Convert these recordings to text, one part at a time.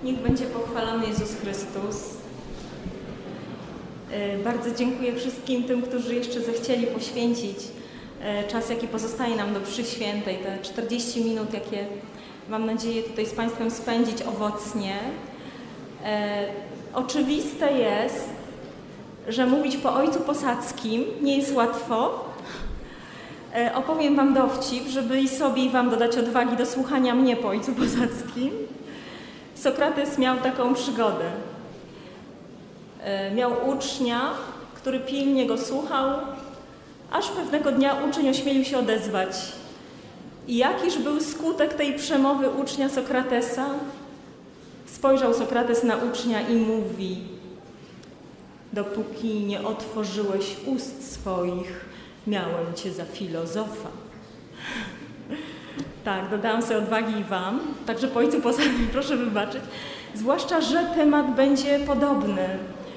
Niech będzie pochwalony Jezus Chrystus. Bardzo dziękuję wszystkim tym, którzy jeszcze zechcieli poświęcić czas, jaki pozostaje nam do mszy świętej, te 40 minut, jakie mam nadzieję tutaj z Państwem spędzić owocnie. Oczywiste jest, że mówić po ojcu Posadzkim nie jest łatwo. Opowiem Wam dowcip, żeby i sobie, i Wam dodać odwagi do słuchania mnie po ojcu Posadzkim. Sokrates miał taką przygodę. Miał ucznia, który pilnie go słuchał, aż pewnego dnia uczeń ośmielił się odezwać. I jakiż był skutek tej przemowy ucznia Sokratesa? Spojrzał Sokrates na ucznia i mówi: dopóki nie otworzyłeś ust swoich, miałem cię za filozofa. Tak, dodałam sobie odwagi i Wam, także po ojcu Posadzkim proszę wybaczyć. Zwłaszcza, że temat będzie podobny.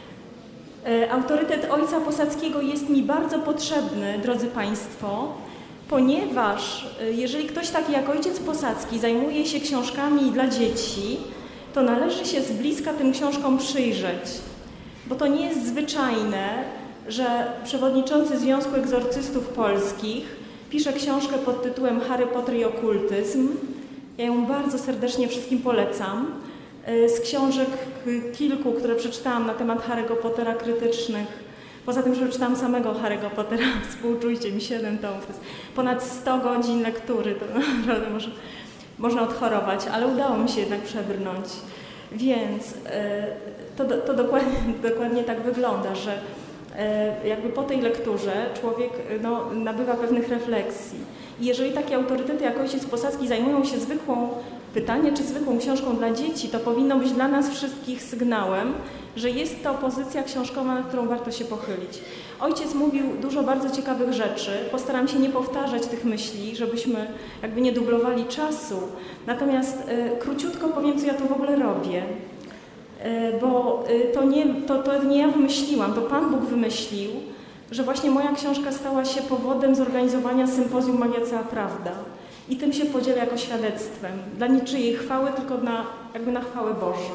Autorytet ojca Posadzkiego jest mi bardzo potrzebny, drodzy Państwo, ponieważ jeżeli ktoś taki jak ojciec Posadzki zajmuje się książkami dla dzieci, to należy się z bliska tym książkom przyjrzeć, bo to nie jest zwyczajne, że przewodniczący Związku Egzorcystów Polskich pisze książkę pod tytułem Harry Potter i okultyzm. Ja ją bardzo serdecznie wszystkim polecam. Z książek kilku, które przeczytałam na temat Harry'ego Pottera krytycznych, poza tym, że przeczytałam samego Harry'ego Pottera, współczujcie mi 7 tomów, to jest ponad 100 godzin lektury, to naprawdę można odchorować, ale udało mi się jednak przebrnąć. Więc to dokładnie tak wygląda, że jakby po tej lekturze człowiek nabywa pewnych refleksji. I jeżeli takie autorytety jak ojciec Posadzki zajmują się zwykłą książką dla dzieci, to powinno być dla nas wszystkich sygnałem, że jest to pozycja książkowa, na którą warto się pochylić. Ojciec mówił dużo bardzo ciekawych rzeczy. Postaram się nie powtarzać tych myśli, żebyśmy jakby nie dublowali czasu. Natomiast króciutko powiem, co ja tu w ogóle robię. Bo to nie ja wymyśliłam, to Pan Bóg wymyślił, że właśnie moja książka stała się powodem zorganizowania sympozjum Magia Cała Prawda. I tym się podzielę jako świadectwem. Dla niczyjej chwały, tylko na chwałę Bożą.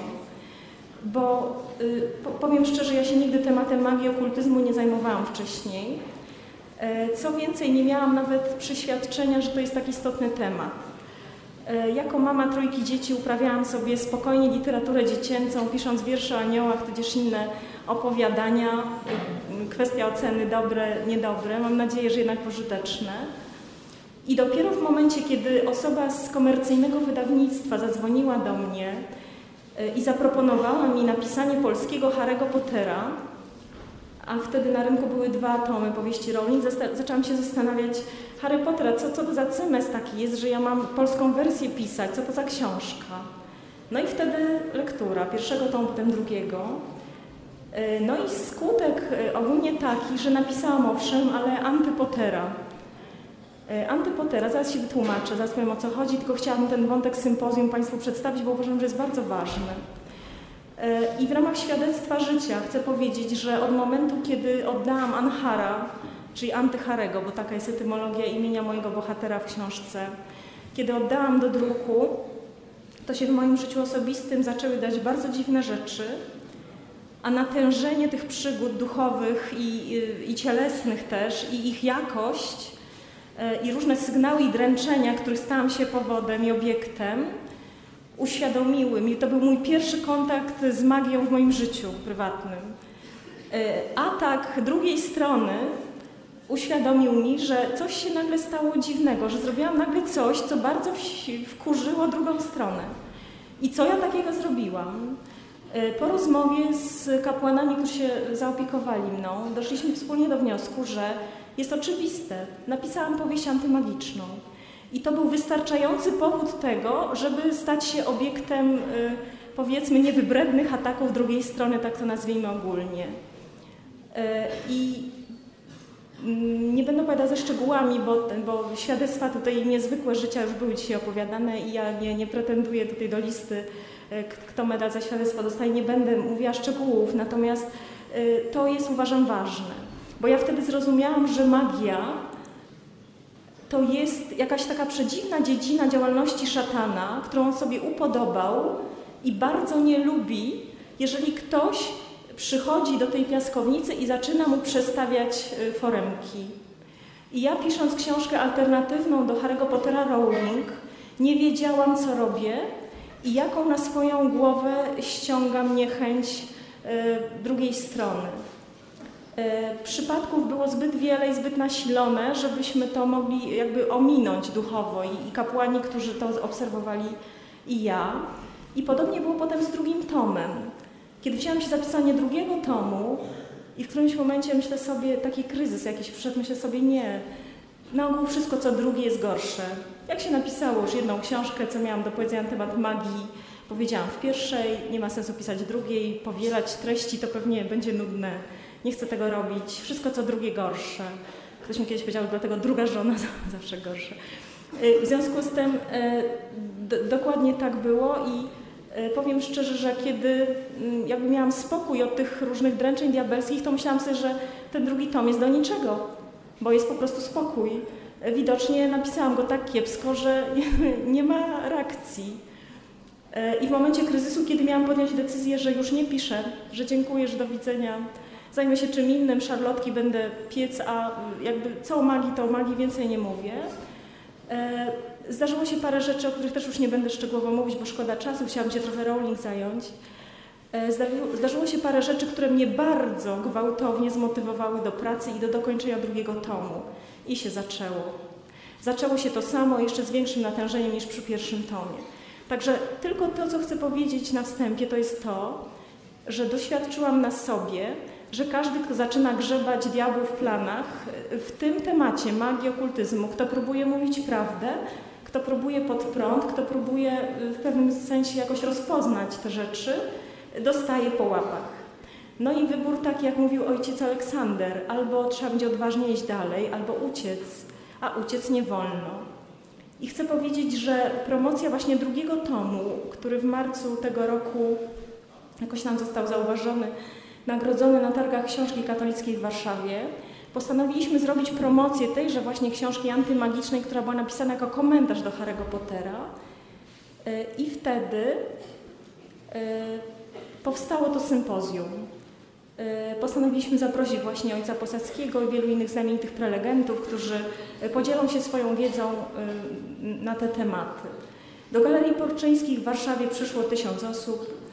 Bo powiem szczerze, ja się nigdy tematem magii, okultyzmu nie zajmowałam wcześniej. Co więcej, nie miałam nawet przyświadczenia, że to jest tak istotny temat. Jako mama 3 dzieci uprawiałam sobie spokojnie literaturę dziecięcą, pisząc wiersze o aniołach, tudzież inne opowiadania. Kwestia oceny dobre, niedobre. Mam nadzieję, że jednak pożyteczne. I dopiero w momencie, kiedy osoba z komercyjnego wydawnictwa zadzwoniła do mnie i zaproponowała mi napisanie polskiego Harry'ego Pottera, a wtedy na rynku były 2 tomy powieści Rowling, zaczęłam się zastanawiać, Harry Pottera, co to za cymes taki jest, że ja mam polską wersję pisać, co to za książka. No i wtedy lektura, pierwszego tomu, potem drugiego. No i skutek ogólnie taki, że napisałam owszem, ale antypottera. Antypottera, zaraz się wytłumaczę, zaraz powiem o co chodzi, tylko chciałabym ten wątek sympozjum Państwu przedstawić, bo uważam, że jest bardzo ważny. I w ramach świadectwa życia chcę powiedzieć, że od momentu, kiedy oddałam Anhara, czyli anty-Harego, bo taka jest etymologia imienia mojego bohatera w książce, kiedy oddałam do druku, to się w moim życiu osobistym zaczęły dać bardzo dziwne rzeczy, a natężenie tych przygód duchowych i cielesnych też, i ich jakość, i różne sygnały i dręczenia, których stałam się powodem i obiektem, uświadomiły mi, to był mój pierwszy kontakt z magią w moim życiu prywatnym. Atak drugiej strony uświadomił mi, że coś się nagle stało dziwnego, że zrobiłam nagle coś, co bardzo wkurzyło drugą stronę. I co ja takiego zrobiłam? Po rozmowie z kapłanami, którzy się zaopiekowali mną, doszliśmy wspólnie do wniosku, że jest oczywiste. Napisałam powieść antymagiczną. I to był wystarczający powód tego, żeby stać się obiektem, powiedzmy, niewybrednych ataków drugiej strony, tak to nazwijmy ogólnie. I nie będę opowiadać ze szczegółami, bo świadectwa tutaj niezwykłe życia już były dzisiaj opowiadane i ja nie pretenduję tutaj do listy, kto medal za świadectwo dostaje, nie będę mówiła szczegółów, natomiast to jest, uważam, ważne. Bo ja wtedy zrozumiałam, że magia to jest jakaś taka przedziwna dziedzina działalności szatana, którą on sobie upodobał i bardzo nie lubi, jeżeli ktoś przychodzi do tej piaskownicy i zaczyna mu przestawiać foremki. I ja, pisząc książkę alternatywną do Harry'ego Pottera Rowling, nie wiedziałam, co robię i jaką na swoją głowę ściąga mnie chęć drugiej strony. Przypadków było zbyt wiele i zbyt nasilone, żebyśmy to mogli jakby ominąć duchowo i kapłani, którzy to obserwowali, i ja. I podobnie było potem z drugim tomem. Kiedy wzięłam się za pisanie drugiego tomu i w którymś momencie myślę sobie, taki kryzys jakiś przyszedł, myślę sobie, nie, na ogół wszystko co drugie jest gorsze. Jak się napisało już jedną książkę, co miałam do powiedzenia na temat magii, powiedziałam w pierwszej, nie ma sensu pisać drugiej, powielać treści to pewnie będzie nudne, nie chcę tego robić, wszystko co drugie gorsze. Ktoś mi kiedyś powiedział, dlatego druga żona zawsze gorsza. W związku z tym dokładnie tak było i powiem szczerze, że kiedy jakby miałam spokój od tych różnych dręczeń diabelskich, to myślałam sobie, że ten drugi tom jest do niczego, bo jest po prostu spokój. Widocznie napisałam go tak kiepsko, że nie ma reakcji. I w momencie kryzysu, kiedy miałam podjąć decyzję, że już nie piszę, że dziękuję, że do widzenia, zajmę się czym innym, szarlotki będę piec, a jakby co o magii, to o magii więcej nie mówię. Zdarzyło się parę rzeczy, o których też już nie będę szczegółowo mówić, bo szkoda czasu, chciałam się trochę Rowling zająć. Zdarzyło się parę rzeczy, które mnie bardzo gwałtownie zmotywowały do pracy i do dokończenia drugiego tomu. I się zaczęło. Zaczęło się to samo, jeszcze z większym natężeniem niż przy pierwszym tomie. Także tylko to, co chcę powiedzieć na wstępie, to jest to, że doświadczyłam na sobie, że każdy, kto zaczyna grzebać diabłów w planach, w tym temacie magii, okultyzmu, kto próbuje mówić prawdę, kto próbuje pod prąd, kto próbuje w pewnym sensie jakoś rozpoznać te rzeczy, dostaje po łapach. No i wybór taki, jak mówił ojciec Aleksander, albo trzeba będzie odważnie iść dalej, albo uciec, a uciec nie wolno. I chcę powiedzieć, że promocja właśnie drugiego tomu, który w marcu tego roku jakoś nam został zauważony, nagrodzony na targach książki katolickiej w Warszawie, postanowiliśmy zrobić promocję tejże właśnie książki antymagicznej, która była napisana jako komentarz do Harry'ego Pottera. I wtedy powstało to sympozjum. Postanowiliśmy zaprosić właśnie ojca Posadzkiego i wielu innych znamienitych prelegentów, którzy podzielą się swoją wiedzą na te tematy. Do Galerii Porczyńskich w Warszawie przyszło 1000 osób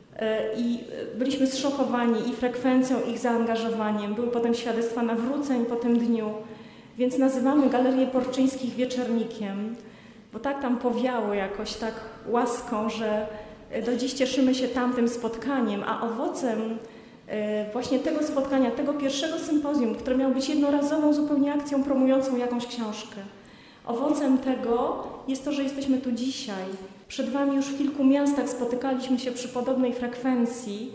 i byliśmy zszokowani i frekwencją, ich zaangażowaniem. Były potem świadectwa nawróceń po tym dniu, więc nazywamy Galerię Porczyńskich wieczornikiem, bo tak tam powiało jakoś tak łaską, że do dziś cieszymy się tamtym spotkaniem, a owocem właśnie tego spotkania, tego pierwszego sympozjum, które miało być jednorazową zupełnie akcją promującą jakąś książkę. Owocem tego jest to, że jesteśmy tu dzisiaj. Przed Wami już w kilku miastach spotykaliśmy się przy podobnej frekwencji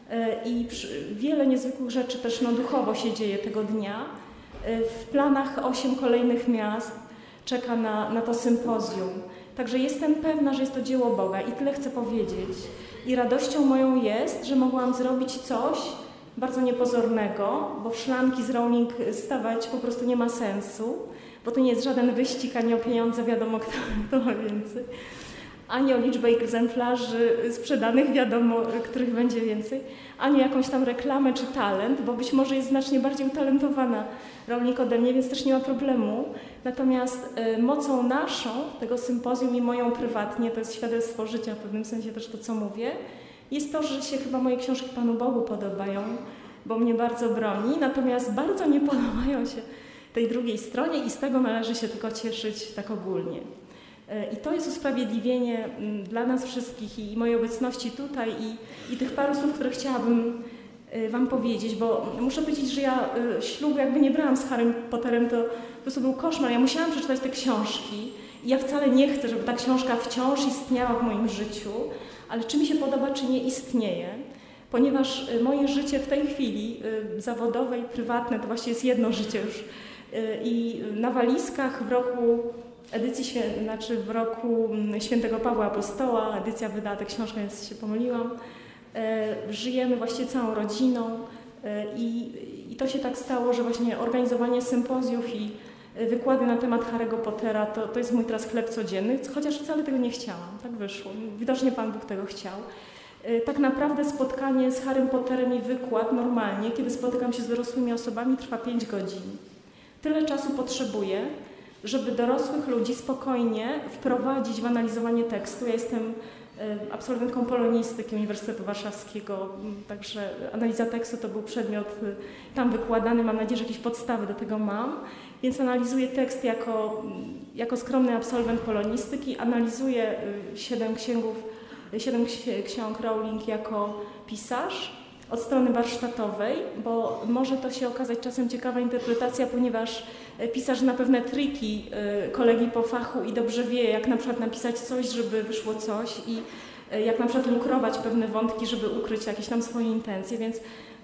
i wiele niezwykłych rzeczy też duchowo się dzieje tego dnia. W planach 8 kolejnych miast czeka na to sympozjum. Także jestem pewna, że jest to dzieło Boga i tyle chcę powiedzieć. I radością moją jest, że mogłam zrobić coś bardzo niepozornego, bo w szklanki z Rowling stawać po prostu nie ma sensu, bo to nie jest żaden wyścig, ani o pieniądze, wiadomo kto ma więcej, ani o liczbę egzemplarzy sprzedanych, wiadomo, których będzie więcej, ani jakąś tam reklamę czy talent, bo być może jest znacznie bardziej utalentowana Rowling ode mnie, więc też nie ma problemu. Natomiast mocą naszą, tego sympozjum i moją prywatnie, to jest świadectwo życia w pewnym sensie też to, co mówię, jest to, że się chyba moje książki Panu Bogu podobają, bo mnie bardzo broni, natomiast bardzo nie podobają się tej drugiej stronie i z tego należy się tylko cieszyć tak ogólnie. I to jest usprawiedliwienie dla nas wszystkich i mojej obecności tutaj i tych paru słów, które chciałabym Wam powiedzieć, bo muszę powiedzieć, że ja ślubu jakby nie brałam z Harrym Potterem, to po prostu był koszmar. Ja musiałam przeczytać te książki i ja wcale nie chcę, żeby ta książka wciąż istniała w moim życiu, ale czy mi się podoba, czy nie istnieje, ponieważ moje życie w tej chwili zawodowe i prywatne to właściwie jest jedno życie już i na walizkach w roku edycji, w roku Świętego Pawła Apostoła, edycja wydała tę książkę, więc się pomyliłam, żyjemy właściwie całą rodziną i to się tak stało, że właśnie organizowanie sympozjów i wykłady na temat Harry'ego Pottera, to jest mój teraz chleb codzienny, chociaż wcale tego nie chciałam, tak wyszło. Widocznie Pan Bóg tego chciał. Tak naprawdę spotkanie z Harrym Potterem i wykład normalnie, kiedy spotykam się z dorosłymi osobami, trwa 5 godzin. Tyle czasu potrzebuję, żeby dorosłych ludzi spokojnie wprowadzić w analizowanie tekstu. Ja jestem absolwentką polonistyki Uniwersytetu Warszawskiego, także analiza tekstu to był przedmiot tam wykładany, mam nadzieję, że jakieś podstawy do tego mam, więc analizuję tekst jako skromny absolwent polonistyki, analizuję 7 ksiąg Rowling jako pisarz od strony warsztatowej, bo może to się okazać czasem ciekawa interpretacja, ponieważ pisarz zna pewne triki kolegi po fachu i dobrze wie, jak na przykład napisać coś, żeby wyszło coś i jak na przykład lukrować pewne wątki, żeby ukryć jakieś tam swoje intencje, więc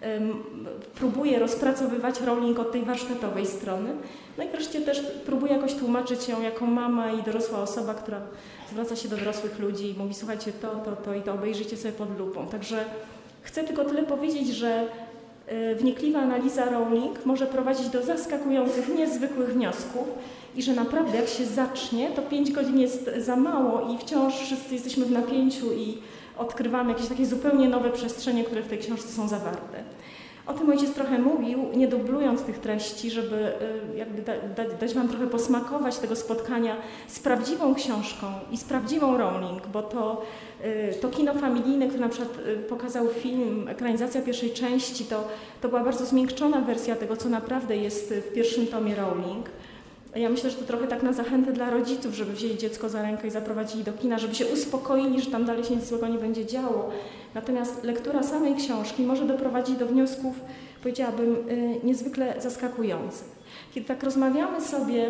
próbuję rozpracowywać Rowling od tej warsztatowej strony. No i wreszcie też próbuję jakoś tłumaczyć ją jako mama i dorosła osoba, która zwraca się do dorosłych ludzi i mówi: słuchajcie, to i to obejrzyjcie sobie pod lupą. Także chcę tylko tyle powiedzieć, że wnikliwa analiza Rowling może prowadzić do zaskakujących, niezwykłych wniosków i że naprawdę jak się zacznie, to 5 godzin jest za mało i wciąż wszyscy jesteśmy w napięciu i odkrywamy jakieś takie zupełnie nowe przestrzenie, które w tej książce są zawarte. O tym ojciec trochę mówił, nie dublując tych treści, żeby jakby dać Wam trochę posmakować tego spotkania z prawdziwą książką i z prawdziwą Rowling, bo to kino familijne, które na przykład pokazał film, ekranizacja pierwszej części, to była bardzo zmiękczona wersja tego, co naprawdę jest w pierwszym tomie Rowling. Ja myślę, że to trochę tak na zachętę dla rodziców, żeby wzięli dziecko za rękę i zaprowadzili do kina, żeby się uspokoili, że tam dalej się nic złego nie będzie działo. Natomiast lektura samej książki może doprowadzić do wniosków, powiedziałabym, niezwykle zaskakujących. Kiedy tak rozmawiamy sobie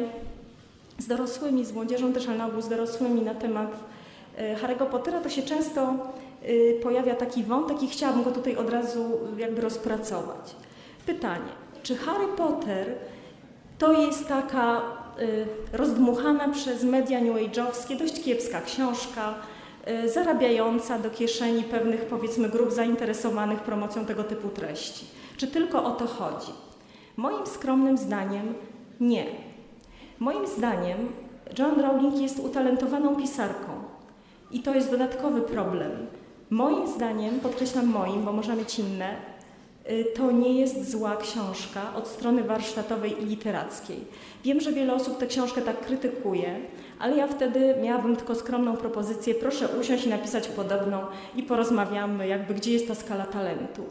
z dorosłymi, z młodzieżą też, ale na ogół z dorosłymi na temat Harry'ego Pottera, to się często pojawia taki wątek i chciałabym go tutaj od razu jakby rozpracować. Pytanie, czy Harry Potter to jest taka rozdmuchana przez media new age'owskie, dość kiepska książka, zarabiająca do kieszeni pewnych, powiedzmy, grup zainteresowanych promocją tego typu treści? Czy tylko o to chodzi? Moim skromnym zdaniem nie. Moim zdaniem Joanne Rowling jest utalentowaną pisarką i to jest dodatkowy problem. Moim zdaniem, podkreślam moim, bo można mieć inne, to nie jest zła książka od strony warsztatowej i literackiej. Wiem, że wiele osób tę książkę tak krytykuje, ale ja wtedy miałabym tylko skromną propozycję: proszę usiąść i napisać podobną i porozmawiamy, jakby gdzie jest ta skala talentu.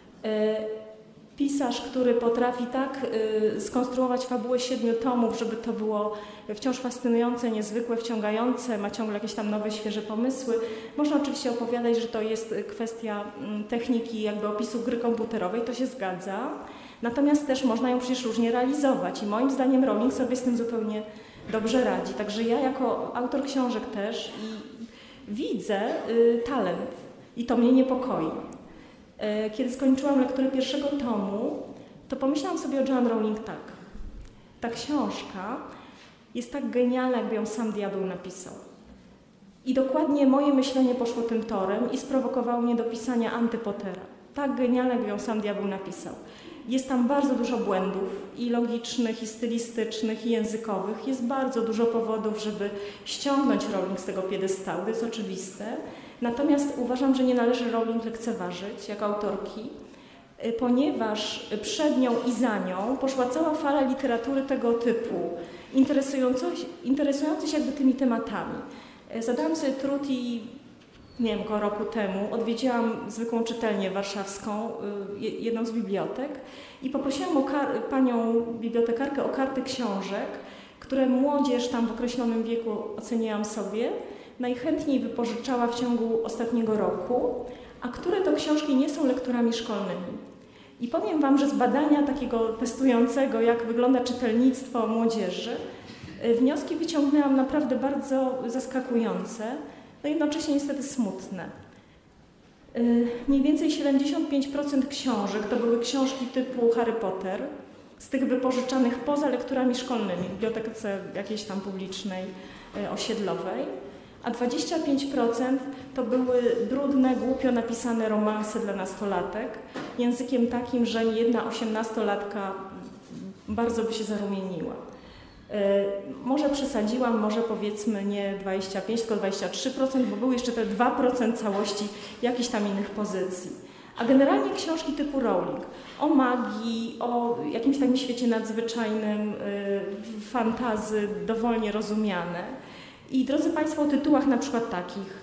Pisarz, który potrafi tak skonstruować fabułę 7 tomów, żeby to było wciąż fascynujące, niezwykłe, wciągające, ma ciągle jakieś tam nowe, świeże pomysły. Można oczywiście opowiadać, że to jest kwestia techniki, jakby opisu gry komputerowej, to się zgadza. Natomiast też można ją przecież różnie realizować i moim zdaniem Rowling sobie z tym zupełnie dobrze radzi. Także ja jako autor książek też widzę talent i to mnie niepokoi. Kiedy skończyłam lekturę pierwszego tomu, to pomyślałam sobie o Joanne Rowling tak. Ta książka jest tak genialna, jakby ją sam diabeł napisał. I dokładnie moje myślenie poszło tym torem i sprowokowało mnie do pisania Antypottera. Tak genialna, jakby ją sam diabeł napisał. Jest tam bardzo dużo błędów i logicznych, i stylistycznych, i językowych. Jest bardzo dużo powodów, żeby ściągnąć Rowling z tego piedestału, to jest oczywiste. Natomiast uważam, że nie należy Rowling lekceważyć jako autorki, ponieważ przed nią i za nią poszła cała fala literatury tego typu, interesującej się jakby tymi tematami. Zadałam sobie trud i nie wiem, około roku temu odwiedziłam zwykłą czytelnię warszawską, jedną z bibliotek i poprosiłam panią bibliotekarkę o karty książek, które młodzież tam w określonym wieku, oceniłam sobie, najchętniej wypożyczała w ciągu ostatniego roku, a które to książki nie są lekturami szkolnymi. I powiem Wam, że z badania takiego testującego, jak wygląda czytelnictwo młodzieży, wnioski wyciągnęłam naprawdę bardzo zaskakujące, no jednocześnie niestety smutne. Mniej więcej 75% książek to były książki typu Harry Potter, z tych wypożyczanych poza lekturami szkolnymi, w bibliotece jakiejś tam publicznej, osiedlowej, a 25% to były brudne, głupio napisane romanse dla nastolatek, językiem takim, że niejedna 18-latka bardzo by się zarumieniła. Może przesadziłam, może powiedzmy nie 25, tylko 23%, bo były jeszcze te 2% całości jakichś tam innych pozycji. A generalnie książki typu Rowling o magii, o jakimś takim świecie nadzwyczajnym, fantazy dowolnie rozumiane. I drodzy Państwo, o tytułach na przykład takich: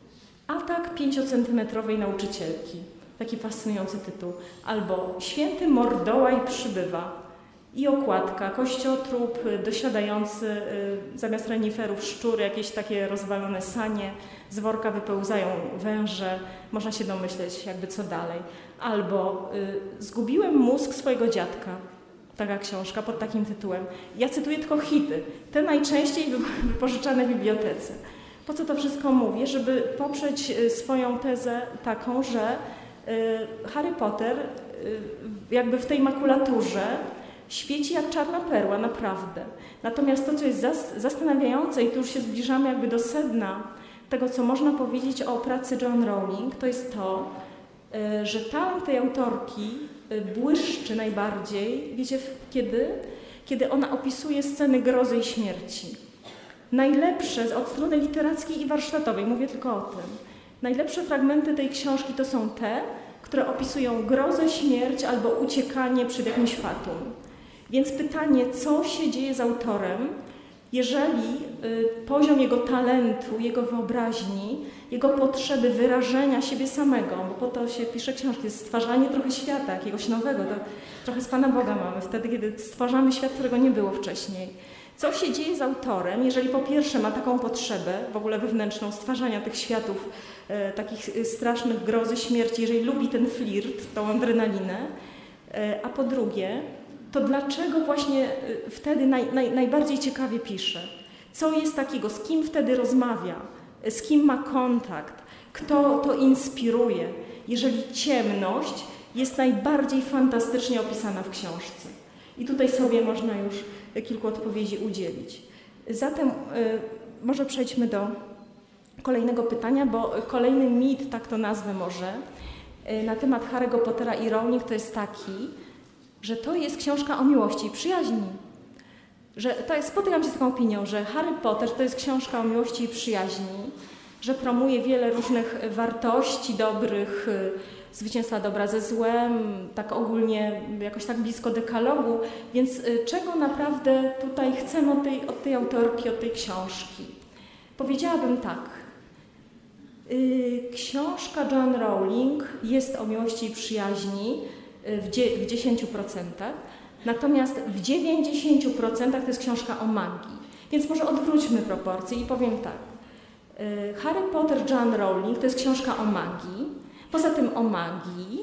Atak 5-centymetrowej nauczycielki. Taki fascynujący tytuł. Albo Święty Mordołaj przybywa. I okładka, kościotrup dosiadający, zamiast reniferów szczury, jakieś takie rozwalone sanie, z worka wypełzają węże, można się domyśleć jakby co dalej. Albo Zgubiłem mózg swojego dziadka, taka książka pod takim tytułem. Ja cytuję tylko hity, te najczęściej wypożyczane w bibliotece. Po co to wszystko mówię? Żeby poprzeć swoją tezę taką, że Harry Potter jakby w tej makulaturze świeci jak czarna perła, naprawdę. Natomiast to, co jest zastanawiające, i tu już się zbliżamy jakby do sedna tego, co można powiedzieć o pracy Joanne Rowling, to jest to, że talent tej autorki błyszczy najbardziej, wiecie, kiedy ona opisuje sceny grozy i śmierci. Najlepsze od strony literackiej i warsztatowej, mówię tylko o tym, najlepsze fragmenty tej książki to są te, które opisują grozę, śmierć albo uciekanie przed jakimś fatum. Więc pytanie, co się dzieje z autorem, jeżeli poziom jego talentu, jego wyobraźni, jego potrzeby wyrażenia siebie samego, bo po to się pisze książki, jest stwarzanie trochę świata, jakiegoś nowego, to trochę z Pana Boga mamy, wtedy, kiedy stwarzamy świat, którego nie było wcześniej. Co się dzieje z autorem, jeżeli po pierwsze ma taką potrzebę, w ogóle wewnętrzną, stwarzania tych światów, takich strasznych grozy, śmierci, jeżeli lubi ten flirt, tą adrenalinę, a po drugie, to dlaczego właśnie wtedy najbardziej ciekawie pisze? Co jest takiego, z kim wtedy rozmawia, z kim ma kontakt, kto to inspiruje, jeżeli ciemność jest najbardziej fantastycznie opisana w książce. I tutaj sobie można już kilku odpowiedzi udzielić. Zatem może przejdźmy do kolejnego pytania, bo kolejny mit, tak to nazwę może, na temat Harry'ego Pottera i Rowling to jest taki, że to jest książka o miłości i przyjaźni. Spotykam się z taką opinią, że Harry Potter to jest książka o miłości i przyjaźni, że promuje wiele różnych wartości dobrych, zwycięstwa dobra ze złem, tak ogólnie jakoś tak blisko dekalogu, więc czego naprawdę tutaj chcemy od tej autorki, od tej książki? Powiedziałabym tak. Książka Joanne Rowling jest o miłości i przyjaźni w 10%, natomiast w 90% to jest książka o magii. Więc może odwróćmy proporcje i powiem tak. Harry Potter Joanne Rowling to jest książka o magii, poza tym o magii,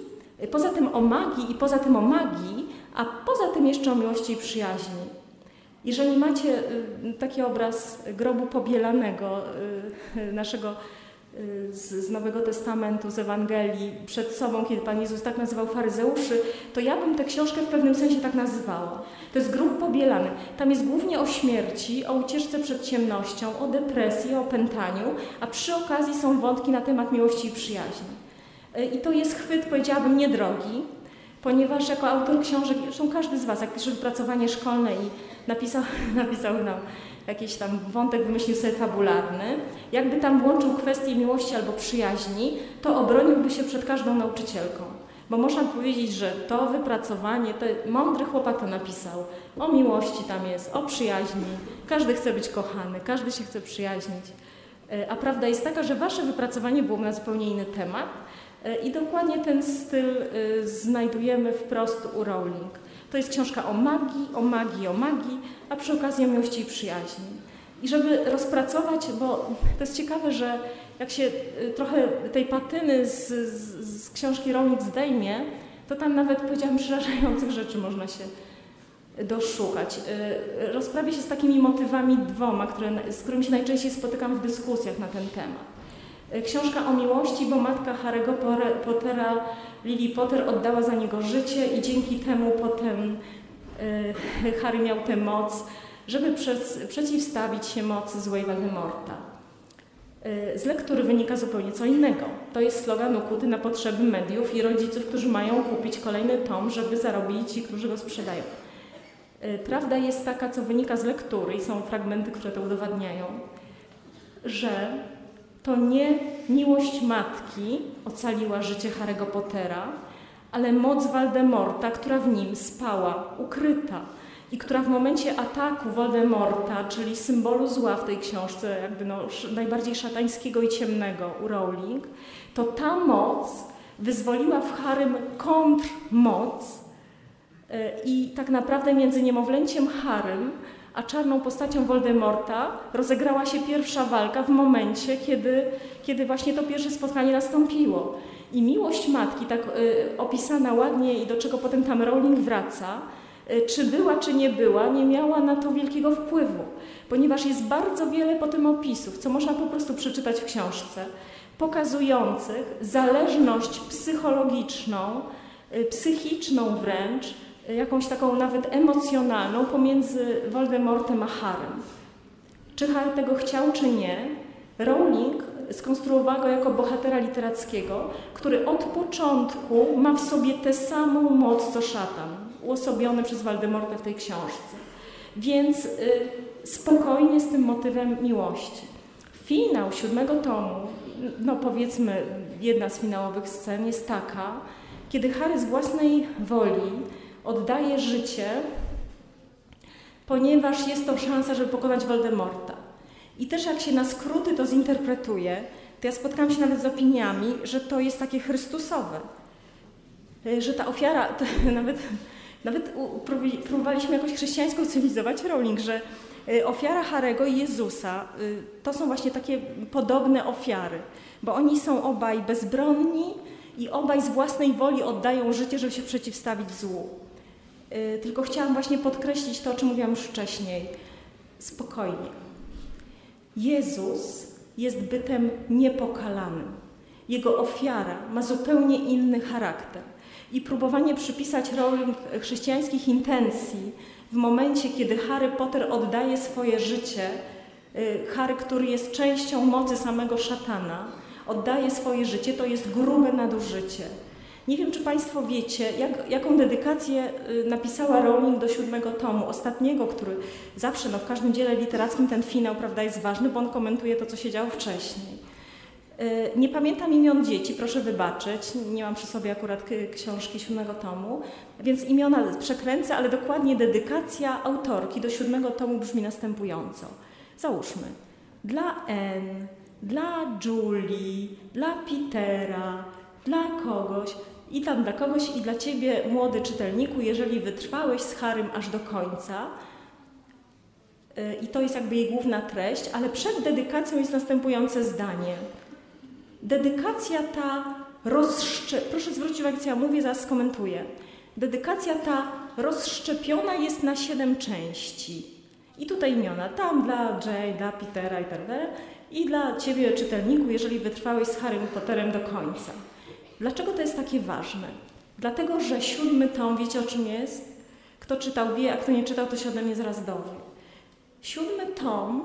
a poza tym jeszcze o miłości i przyjaźni. Jeżeli macie taki obraz grobu pobielanego naszego z Nowego Testamentu, z Ewangelii przed sobą, kiedy Pan Jezus tak nazywał faryzeuszy, to ja bym tę książkę w pewnym sensie tak nazywała. To jest grób pobielany. Tam jest głównie o śmierci, o ucieczce przed ciemnością, o depresji, o opętaniu, a przy okazji są wątki na temat miłości i przyjaźni. I to jest chwyt, powiedziałabym, niedrogi, ponieważ jako autor książek, zresztą każdy z Was, jak pisze wypracowanie szkolne i napisał nam jakiś tam wątek, wymyślił sobie fabularny, jakby tam włączył kwestię miłości albo przyjaźni, to obroniłby się przed każdą nauczycielką. Bo można powiedzieć, że to wypracowanie, to mądry chłopak to napisał. O miłości tam jest, o przyjaźni, każdy chce być kochany, każdy się chce przyjaźnić. A prawda jest taka, że Wasze wypracowanie było na zupełnie inny temat i dokładnie ten styl znajdujemy wprost u Rowling. To jest książka o magii, a przy okazji o miłości i przyjaźni. I żeby rozpracować, bo to jest ciekawe, że jak się trochę tej patyny z książki Rowling zdejmie, to tam nawet, powiedziałam, przerażających rzeczy można się doszukać. Rozprawię się z takimi motywami dwoma, z którymi się najczęściej spotykam w dyskusjach na ten temat. Książka o miłości, bo matka Harry'ego Pottera, Lily Potter, oddała za niego życie i dzięki temu potem Harry miał tę moc, żeby przeciwstawić się mocy złej Voldemorta. Z lektury wynika zupełnie co innego. To jest slogan ukuty na potrzeby mediów i rodziców, którzy mają kupić kolejny tom, żeby zarobili ci, którzy go sprzedają. Prawda jest taka, co wynika z lektury i są fragmenty, które to udowadniają, że to nie miłość matki ocaliła życie Harry'ego Pottera, ale moc Voldemorta, która w nim spała, ukryta i która w momencie ataku Voldemorta, czyli symbolu zła w tej książce, jakby najbardziej szatańskiego i ciemnego u Rowling, to ta moc wyzwoliła w Harrym kontrmoc i tak naprawdę między niemowlęciem Harrym a czarną postacią Voldemorta rozegrała się pierwsza walka w momencie, kiedy właśnie to pierwsze spotkanie nastąpiło. I miłość matki, tak opisana ładnie i do czego potem tam Rowling wraca, czy była, czy nie była, nie miała na to wielkiego wpływu, ponieważ jest bardzo wiele potem opisów, co można po prostu przeczytać w książce, pokazujących zależność psychologiczną, psychiczną wręcz, jakąś taką nawet emocjonalną pomiędzy Voldemortem a Harrym. Czy Harry tego chciał, czy nie, Rowling skonstruowała go jako bohatera literackiego, który od początku ma w sobie tę samą moc co szatan, uosobiony przez Voldemorta w tej książce. Więc spokojnie z tym motywem miłości. Finał 7 tomu, no powiedzmy jedna z finałowych scen jest taka, kiedy Harry z własnej woli oddaje życie, ponieważ jest to szansa, żeby pokonać Voldemorta. I też jak się na skróty to zinterpretuje, to ja spotkałam się nawet z opiniami, że to jest takie chrystusowe. Że ta ofiara, nawet próbowaliśmy jakoś chrześcijańsko cywilizować Rowling, że ofiara Harry'ego i Jezusa to są właśnie takie podobne ofiary, bo oni są obaj bezbronni i obaj z własnej woli oddają życie, żeby się przeciwstawić złu. Tylko chciałam właśnie podkreślić to, o czym mówiłam już wcześniej. Spokojnie. Jezus jest bytem niepokalanym. Jego ofiara ma zupełnie inny charakter. I próbowanie przypisać Rowling chrześcijańskich intencji w momencie, kiedy Harry Potter oddaje swoje życie, Harry, który jest częścią mocy samego szatana, oddaje swoje życie, to jest grube nadużycie. Nie wiem, czy Państwo wiecie, jaką dedykację napisała Rowling do 7 tomu, ostatniego, który zawsze w każdym dziele literackim ten finał, prawda, jest ważny, bo on komentuje to, co się działo wcześniej. Nie pamiętam imion dzieci, proszę wybaczyć, nie mam przy sobie akurat książki 7 tomu, więc imiona przekręcę, ale dokładnie dedykacja autorki do 7 tomu brzmi następująco. Załóżmy, dla Anne, dla Julie, dla Petera, dla kogoś i tam dla kogoś i dla Ciebie, młody czytelniku, jeżeli wytrwałeś z Harrym aż do końca. I to jest jakby jej główna treść, ale przed dedykacją jest następujące zdanie. Dedykacja ta proszę zwrócić uwagę, co ja mówię, zaraz skomentuję. Dedykacja ta rozszczepiona jest na 7 części. I tutaj imiona, tam dla Jay, dla Petera i tak dalej. I dla Ciebie, czytelniku, jeżeli wytrwałeś z Harrym Potterem do końca. Dlaczego to jest takie ważne? Dlatego, że 7 tom, wiecie o czym jest? Kto czytał wie, a kto nie czytał, to się ode mnie zaraz dowie. 7 tom,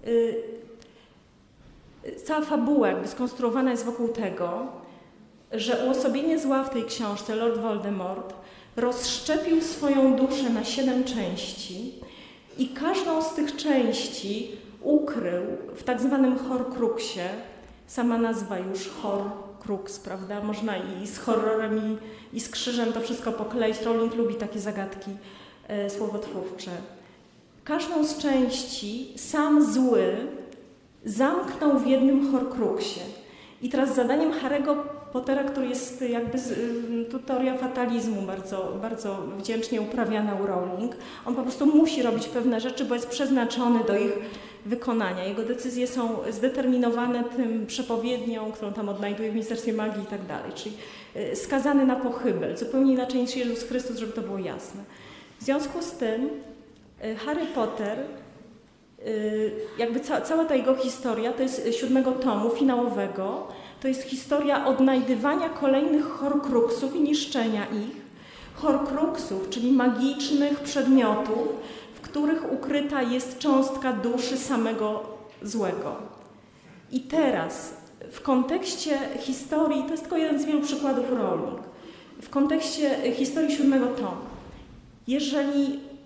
cała fabuła jakby skonstruowana jest wokół tego, że uosobienie zła w tej książce, Lord Voldemort, rozszczepił swoją duszę na 7 części i każdą z tych części ukrył w tak zwanym Horcruxie, sama nazwa już Horcrux, prawda? Można i z horrorem, i z krzyżem to wszystko pokleić. Rowling lubi takie zagadki słowotwórcze. Każdą z części sam zły zamknął w jednym Horcruxie. I teraz zadaniem Harry'ego Pottera, który jest jakby tu teoria fatalizmu bardzo, bardzo wdzięcznie uprawiana u Rowling, on po prostu musi robić pewne rzeczy, bo jest przeznaczony do ich wykonania. Jego decyzje są zdeterminowane tym przepowiednią, którą tam odnajduje w Ministerstwie Magii i tak dalej, czyli skazany na pochybel, zupełnie inaczej niż Jezus Chrystus, żeby to było jasne. W związku z tym Harry Potter, jakby cała ta jego historia, to jest 7 tomu finałowego, to jest historia odnajdywania kolejnych Horcruxów i niszczenia ich. Horcruxów, czyli magicznych przedmiotów, w których ukryta jest cząstka duszy samego złego. I teraz w kontekście historii, to jest tylko jeden z wielu przykładów Rowling, w kontekście historii 7 tomu, jeżeli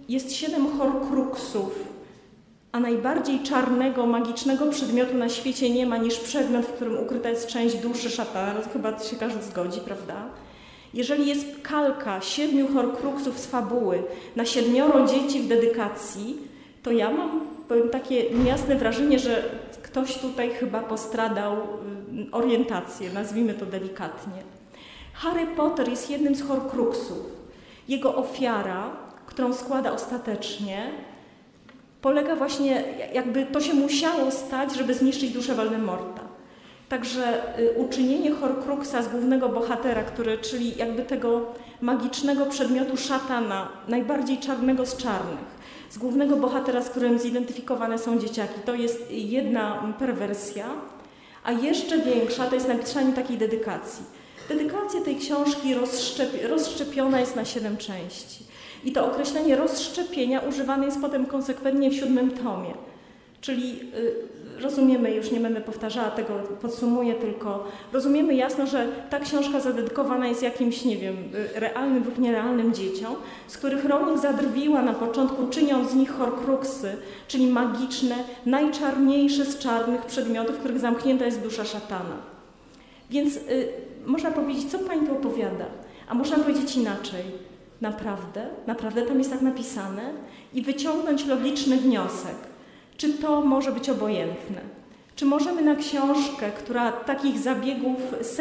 jest 7 horcruxów, a najbardziej czarnego, magicznego przedmiotu na świecie nie ma niż przedmiot, w którym ukryta jest część duszy szatana. No to chyba się każdy zgodzi, prawda? Jeżeli jest kalka 7 horcruxów z fabuły na 7 dzieci w dedykacji, to ja mam, powiem, takie niejasne wrażenie, że ktoś tutaj chyba postradał orientację, nazwijmy to delikatnie. Harry Potter jest jednym z horcruxów. Jego ofiara, którą składa ostatecznie, polega właśnie, jakby to się musiało stać, żeby zniszczyć duszę Voldemorta. Także uczynienie horcruxa z głównego bohatera, czyli jakby tego magicznego przedmiotu szatana, najbardziej czarnego z czarnych, z głównego bohatera, z którym zidentyfikowane są dzieciaki, to jest jedna perwersja, a jeszcze większa to jest napisanie takiej dedykacji. Dedykacja tej książki rozszczepiona jest na 7 części. I to określenie rozszczepienia używane jest potem konsekwentnie w 7 tomie. Czyli rozumiemy, już nie będę powtarzała tego, podsumuję tylko, rozumiemy jasno, że ta książka zadedykowana jest jakimś, nie wiem, realnym lub nierealnym dzieciom, z których Rowling zadrwiła na początku, czyniąc z nich horcruxy, czyli magiczne, najczarniejsze z czarnych przedmiotów, w których zamknięta jest dusza szatana. Więc można powiedzieć, co pani tu opowiada, a można powiedzieć inaczej. Naprawdę tam jest tak napisane i wyciągnąć logiczny wniosek. Czy to może być obojętne? Czy możemy na książkę, która takich zabiegów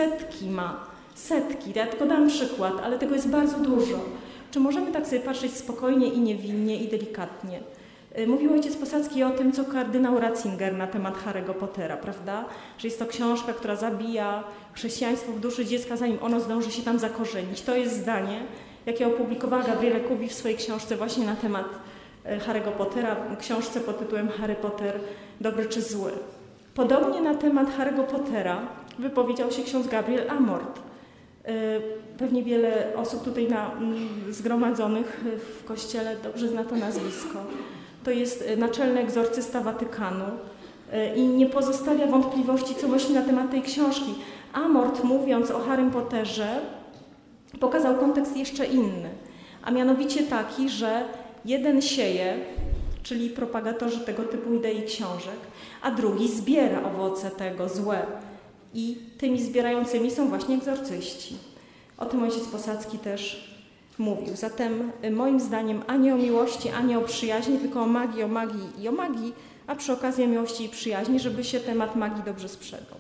setki, ja tylko dam przykład, ale tego jest bardzo dużo, czy możemy tak sobie patrzeć spokojnie i niewinnie i delikatnie? Mówił ojciec Posadzki o tym, co kardynał Ratzinger na temat Harry'ego Pottera, prawda? Że jest to książka, która zabija chrześcijaństwo w duszy dziecka, zanim ono zdąży się tam zakorzenić. To jest zdanie, jakie opublikowała Gabriele Kubi w swojej książce właśnie na temat Harry'ego Pottera, książce pod tytułem Harry Potter, dobry czy zły. Podobnie na temat Harry'ego Pottera wypowiedział się ksiądz Gabriel Amort. Pewnie wiele osób tutaj zgromadzonych w kościele dobrze zna to nazwisko. To jest naczelny egzorcysta Watykanu i nie pozostawia wątpliwości, co myśli na temat tej książki. Amort, mówiąc o Harrym Potterze, pokazał kontekst jeszcze inny, a mianowicie taki, że jeden sieje, czyli propagatorzy tego typu idei książek, a drugi zbiera owoce tego, złe. I tymi zbierającymi są właśnie egzorcyści. O tym ojciec Posadzki też mówił. Zatem moim zdaniem ani o miłości, ani o przyjaźni, tylko o magii i o magii, a przy okazji o miłości i przyjaźni, żeby się temat magii dobrze sprzedał.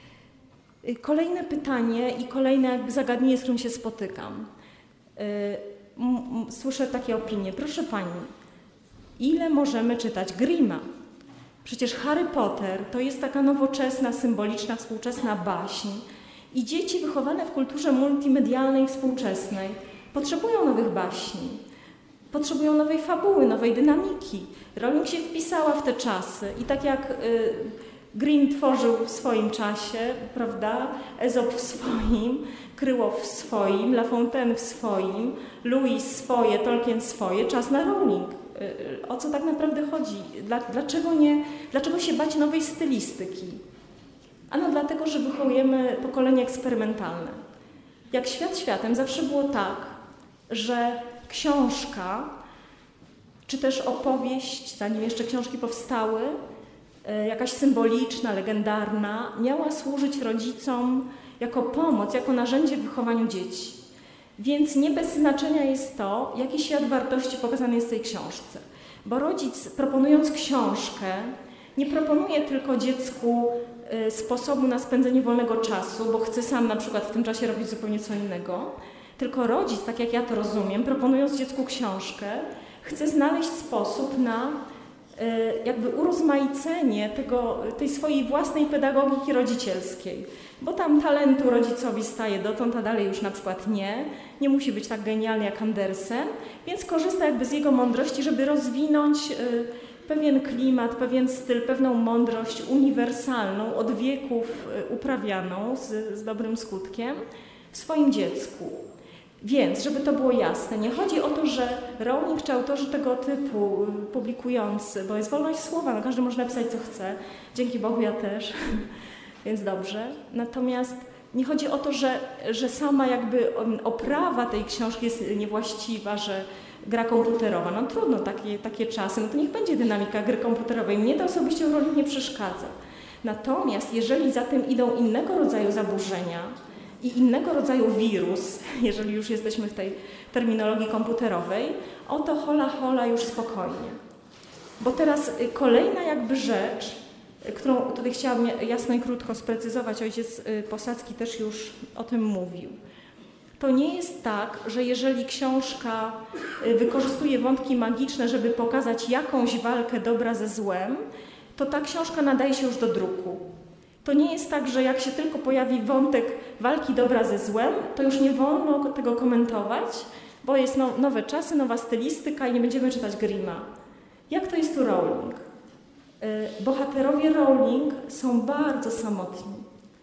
Kolejne pytanie i kolejne jakby zagadnienie, z którym się spotykam. Słyszę takie opinie. Proszę pani, ile możemy czytać Grimma? Przecież Harry Potter to jest taka nowoczesna, symboliczna, współczesna baśń i dzieci wychowane w kulturze multimedialnej współczesnej potrzebują nowych baśni, potrzebują nowej fabuły, nowej dynamiki. Rowling się wpisała w te czasy i tak jak Grimm tworzył w swoim czasie, prawda, Ezop w swoim, Kryłow w swoim, La Fontaine w swoim, Lewis swoje, Tolkien swoje, czas na Rowling. O co tak naprawdę chodzi? Dlaczego się bać nowej stylistyki? Ano dlatego, że wychowujemy pokolenie eksperymentalne. Jak świat światem, zawsze było tak, że książka, czy też opowieść, zanim jeszcze książki powstały, jakaś symboliczna, legendarna, miała służyć rodzicom jako pomoc, jako narzędzie w wychowaniu dzieci. Więc nie bez znaczenia jest to, jaki świat wartości pokazany jest w tej książce. Bo rodzic, proponując książkę, nie proponuje tylko dziecku sposobu na spędzenie wolnego czasu, bo chce sam na przykład w tym czasie robić zupełnie co innego, tylko rodzic, tak jak ja to rozumiem, proponując dziecku książkę, chce znaleźć sposób na jakby urozmaicenie tej swojej własnej pedagogiki rodzicielskiej. Bo tam talentu rodzicowi staje dotąd, a dalej już na przykład nie musi być tak genialny jak Andersen, więc korzysta jakby z jego mądrości, żeby rozwinąć pewien klimat, pewien styl, pewną mądrość uniwersalną, od wieków uprawianą z dobrym skutkiem w swoim dziecku. Więc, żeby to było jasne, nie chodzi o to, że Rowling czy autorzy tego typu publikujący, bo jest wolność słowa, każdy może napisać co chce, dzięki Bogu ja też, więc dobrze. Natomiast Nie chodzi o to, że sama jakby oprawa tej książki jest niewłaściwa, że gra komputerowa. No trudno, takie czasy, no to niech będzie dynamika gry komputerowej. Mnie to osobiście w roli nie przeszkadza. Natomiast jeżeli za tym idą innego rodzaju zaburzenia i innego rodzaju wirus, jeżeli już jesteśmy w tej terminologii komputerowej, oto hola już spokojnie. Bo teraz kolejna jakby rzecz, którą tutaj chciałam jasno i krótko sprecyzować, ojciec Posadzki też już o tym mówił. To nie jest tak, że jeżeli książka wykorzystuje wątki magiczne, żeby pokazać jakąś walkę dobra ze złem, to ta książka nadaje się już do druku. To nie jest tak, że jak się tylko pojawi wątek walki dobra ze złem, to już nie wolno tego komentować, bo jest nowe czasy, nowa stylistyka i nie będziemy czytać Grimma. Jak to jest tu Rowling? Bohaterowie Rowling są bardzo samotni.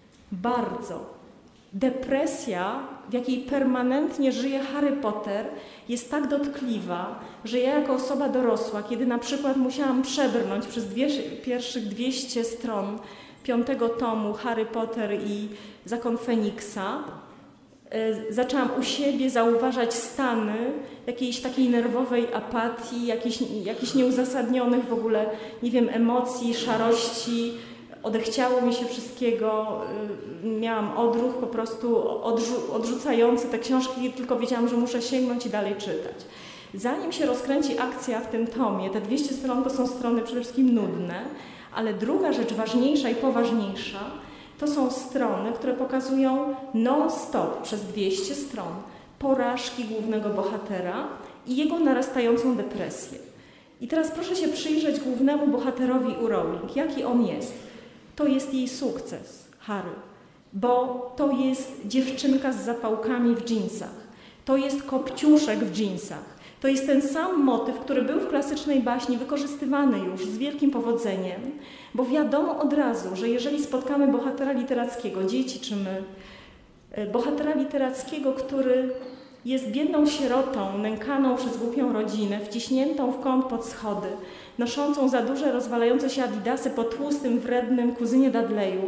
Bardzo. Depresja, w jakiej permanentnie żyje Harry Potter, jest tak dotkliwa, że ja jako osoba dorosła, kiedy na przykład musiałam przebrnąć przez pierwszych 200 stron 5 tomu Harry Potter i Zakon Feniksa, zaczęłam u siebie zauważać stany jakiejś takiej nerwowej apatii, jakichś nieuzasadnionych w ogóle, nie wiem, emocji, szarości. Odechciało mi się wszystkiego, miałam odruch po prostu odrzucający te książki, tylko wiedziałam, że muszę sięgnąć i dalej czytać. Zanim się rozkręci akcja w tym tomie, te 200 stron to są strony przede wszystkim nudne, ale druga rzecz ważniejsza i poważniejsza to są strony, które pokazują non-stop przez 200 stron porażki głównego bohatera i jego narastającą depresję. I teraz proszę się przyjrzeć głównemu bohaterowi u Rowling. Jaki on jest? To jest jej sukces, Harry, bo to jest dziewczynka z zapałkami w dżinsach, to jest kopciuszek w dżinsach, to jest ten sam motyw, który był w klasycznej baśni wykorzystywany już z wielkim powodzeniem, bo wiadomo od razu, że jeżeli spotkamy bohatera literackiego, dzieci czy my, bohatera literackiego, który jest biedną sierotą, nękaną przez głupią rodzinę, wciśniętą w kąt pod schody, noszącą za duże, rozwalające się adidasy po tłustym, wrednym kuzynie Dudleyu,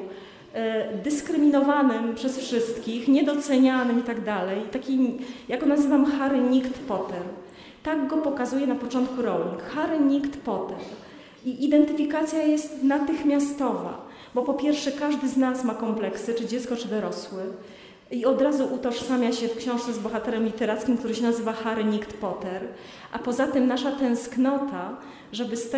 dyskryminowanym przez wszystkich, niedocenianym i tak dalej. Taki, jak go nazywam, Harry Nikt Potter. Tak go pokazuje na początku Rowling. Harry Nikt Potter. I identyfikacja jest natychmiastowa, bo po pierwsze każdy z nas ma kompleksy, czy dziecko, czy dorosły. I od razu utożsamia się w książce z bohaterem literackim, który się nazywa Harry Nikt Potter. A poza tym nasza tęsknota, żeby z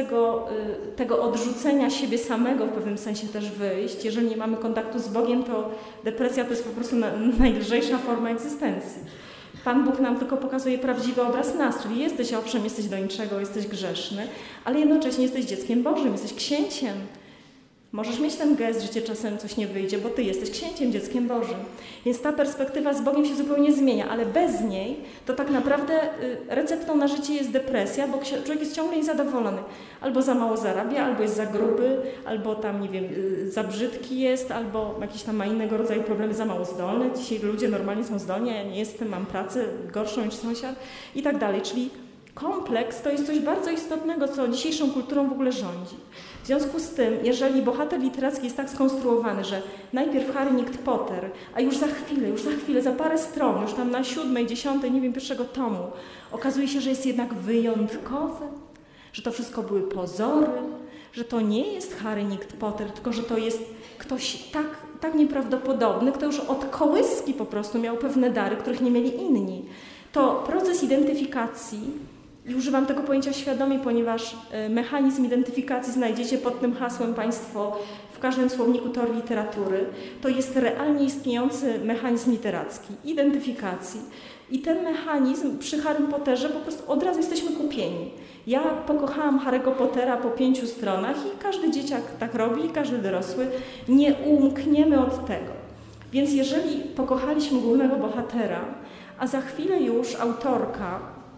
tego odrzucenia siebie samego w pewnym sensie też wyjść. Jeżeli nie mamy kontaktu z Bogiem, to depresja to jest po prostu najlżejsza forma egzystencji. Pan Bóg nam tylko pokazuje prawdziwy obraz nas, czyli jesteś do niczego, jesteś grzeszny, ale jednocześnie jesteś dzieckiem Bożym, jesteś księciem. Możesz mieć ten gest, że cię czasem coś nie wyjdzie, bo ty jesteś księciem, dzieckiem Bożym. Więc ta perspektywa z Bogiem się zupełnie zmienia, ale bez niej to tak naprawdę receptą na życie jest depresja, bo człowiek jest ciągle niezadowolony. Albo za mało zarabia, albo jest za gruby, albo tam, nie wiem, za brzydki jest, albo jakiś tam ma innego rodzaju problemy, za mało zdolny. Dzisiaj ludzie normalnie są zdolni, a ja nie jestem, mam pracę gorszą niż sąsiad i tak dalej. Czyli kompleks to jest coś bardzo istotnego, co dzisiejszą kulturą w ogóle rządzi. W związku z tym, jeżeli bohater literacki jest tak skonstruowany, że najpierw Harry Nikt Potter, a już za chwilę, za parę stron, już tam na 7., 10., nie wiem, 1. tomu, okazuje się, że jest jednak wyjątkowy, że to wszystko były pozory, że to nie jest Harry Nikt Potter, tylko że to jest ktoś tak nieprawdopodobny, kto już od kołyski po prostu miał pewne dary, których nie mieli inni. To proces identyfikacji, i używam tego pojęcia świadomie, ponieważ mechanizm identyfikacji znajdziecie pod tym hasłem Państwo w każdym słowniku teorii literatury. To jest realnie istniejący mechanizm literacki, identyfikacji. I ten mechanizm przy Harrym Potterze po prostu od razu jesteśmy kupieni. Ja pokochałam Harry'ego Pottera po 5 stronach i każdy dzieciak tak robi, każdy dorosły. Nie umkniemy od tego. Więc jeżeli pokochaliśmy głównego bohatera, a za chwilę już autorka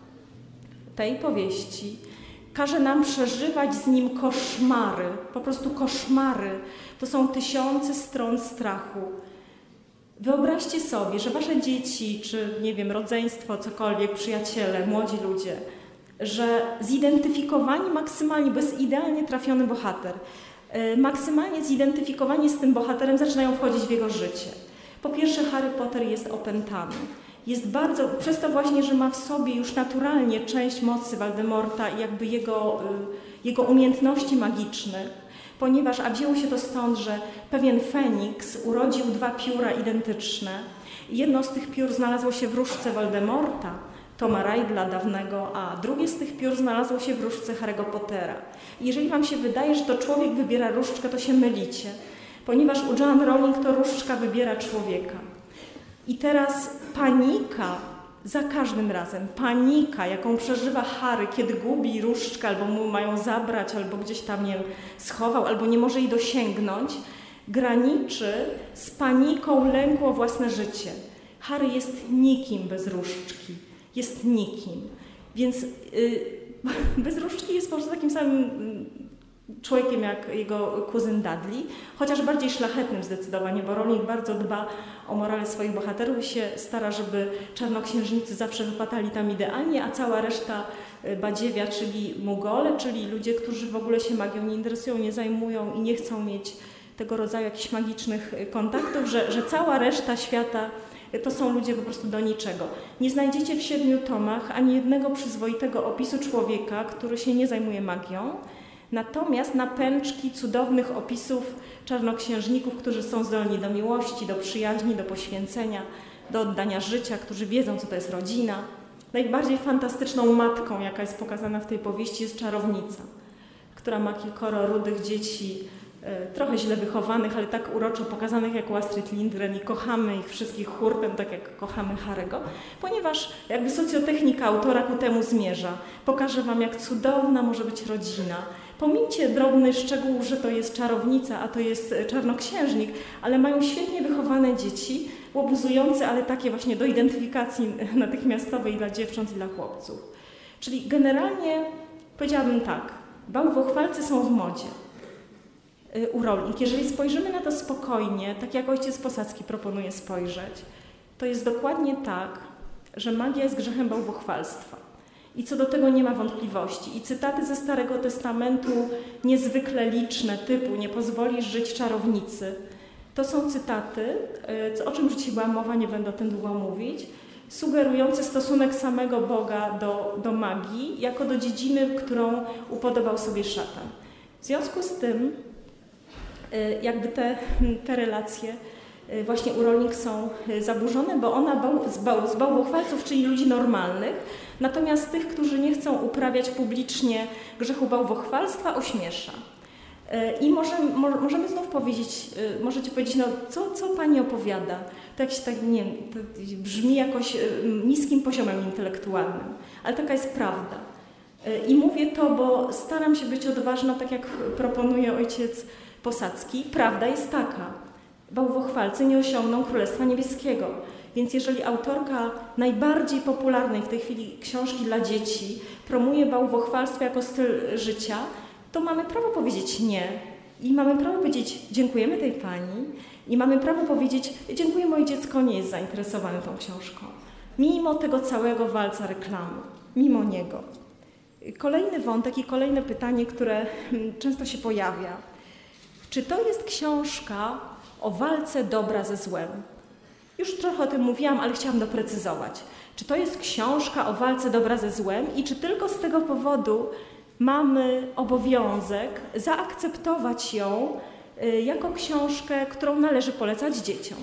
tej powieści każe nam przeżywać z nim koszmary, po prostu koszmary. To są 1000 stron strachu. Wyobraźcie sobie, że wasze dzieci, czy nie wiem, rodzeństwo, cokolwiek, przyjaciele, młodzi ludzie, że zidentyfikowani maksymalnie, bo jest idealnie trafiony bohater, maksymalnie zidentyfikowani z tym bohaterem zaczynają wchodzić w jego życie. Po pierwsze, Harry Potter jest opętany. Jest bardzo, przez to właśnie, że ma w sobie już naturalnie część mocy Voldemorta i jakby jego umiejętności magicznych, ponieważ, a wzięło się to stąd, że pewien Feniks urodził 2 pióra identyczne. Jedno z tych piór znalazło się w różdżce Voldemorta, Toma Riddla dawnego, a drugie z tych piór znalazło się w różdżce Harry'ego Pottera. I jeżeli wam się wydaje, że to człowiek wybiera różdżkę, to się mylicie, ponieważ u Joanne Rowling to różdżka wybiera człowieka. I teraz panika, za każdym razem, panika, jaką przeżywa Harry, kiedy gubi różdżkę, albo mu mają zabrać, albo gdzieś tam nie schował, albo nie może jej dosięgnąć, graniczy z paniką lęku o własne życie. Harry jest nikim bez różdżki. Jest nikim. Więc bez różdżki jest po prostu takim samym człowiekiem jak jego kuzyn Dudley, chociaż bardziej szlachetnym zdecydowanie, bo Rowling bardzo dba o morale swoich bohaterów i się stara, żeby czarnoksiężnicy zawsze wypadali tam idealnie, a cała reszta badziewia, czyli Mugole, czyli ludzie, którzy w ogóle się magią nie interesują, nie zajmują i nie chcą mieć tego rodzaju jakichś magicznych kontaktów, że cała reszta świata to są ludzie po prostu do niczego. Nie znajdziecie w 7 tomach ani jednego przyzwoitego opisu człowieka, który się nie zajmuje magią. Natomiast na pęczki cudownych opisów czarnoksiężników, którzy są zdolni do miłości, do przyjaźni, do poświęcenia, do oddania życia, którzy wiedzą, co to jest rodzina. Najbardziej fantastyczną matką, jaka jest pokazana w tej powieści, jest czarownica, która ma kilkoro rudych dzieci, trochę źle wychowanych, ale tak uroczo pokazanych jak Astrid Lindgren i kochamy ich wszystkich hurtem, tak jak kochamy Harry'ego, ponieważ jakby socjotechnika autora ku temu zmierza. Pokażę wam, jak cudowna może być rodzina. Pomińcie drobny szczegół, że to jest czarownica, a to jest czarnoksiężnik, ale mają świetnie wychowane dzieci, łobuzujące, ale takie właśnie do identyfikacji natychmiastowej dla dziewcząt i dla chłopców. Czyli generalnie powiedziałabym tak, bałwochwalcy są w modzie u Rowling. Jeżeli spojrzymy na to spokojnie, tak jak ojciec Posadzki proponuje spojrzeć, to jest dokładnie tak, że magia jest grzechem bałwochwalstwa. I co do tego nie ma wątpliwości. I cytaty ze Starego Testamentu niezwykle liczne, typu nie pozwolisz żyć czarownicy, to są cytaty, o czym już dzisiaj była mowa, nie będę o tym długo mówić, sugerujące stosunek samego Boga do magii, jako do dziedziny, którą upodobał sobie szatan. W związku z tym jakby te relacje właśnie u Rowling są zaburzone, bo ona z bałwochwalców, czyli ludzi normalnych, natomiast tych, którzy nie chcą uprawiać publicznie grzechu bałwochwalstwa, ośmiesza. I możemy znów powiedzieć, możecie powiedzieć, no co pani opowiada? To jakiś tak, nie wiem, to brzmi jakoś niskim poziomem intelektualnym, ale taka jest prawda. I mówię to, bo staram się być odważna, tak jak proponuje ojciec Posadzki. Prawda jest taka, bałwochwalcy nie osiągną Królestwa Niebieskiego. Więc jeżeli autorka najbardziej popularnej w tej chwili książki dla dzieci promuje bałwochwalstwo jako styl życia, to mamy prawo powiedzieć nie i mamy prawo powiedzieć dziękujemy tej pani i mamy prawo powiedzieć dziękuję, moje dziecko nie jest zainteresowane tą książką. Mimo tego całego walca reklamy, mimo niego. Kolejny wątek i kolejne pytanie, które często się pojawia. Czy to jest książka o walce dobra ze złem? Już trochę o tym mówiłam, ale chciałam doprecyzować. Czy to jest książka o walce dobra ze złem i czy tylko z tego powodu mamy obowiązek zaakceptować ją jako książkę, którą należy polecać dzieciom?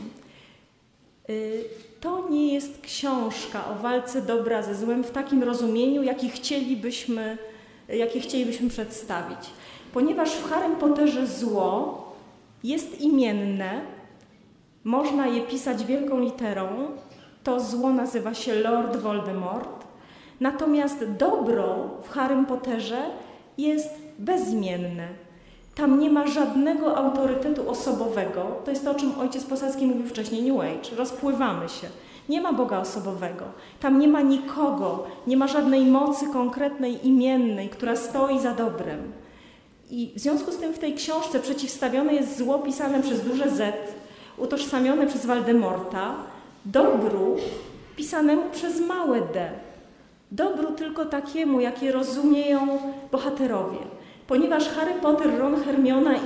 To nie jest książka o walce dobra ze złem w takim rozumieniu, jakie chcielibyśmy przedstawić. Ponieważ w Harrym Potterze zło jest imienne, można je pisać wielką literą, to zło nazywa się Lord Voldemort, natomiast dobro w Harrym Potterze jest bezimienne. Tam nie ma żadnego autorytetu osobowego, to jest to, o czym ojciec Posadzki mówił wcześniej, New Age, rozpływamy się. Nie ma Boga osobowego, tam nie ma nikogo, nie ma żadnej mocy konkretnej, imiennej, która stoi za dobrem. I w związku z tym w tej książce przeciwstawione jest zło pisane przez duże Z, utożsamione przez Voldemorta, dobru pisanemu przez małe d. Dobru tylko takiemu, jakie rozumieją bohaterowie. Ponieważ Harry Potter, Ron, Hermiona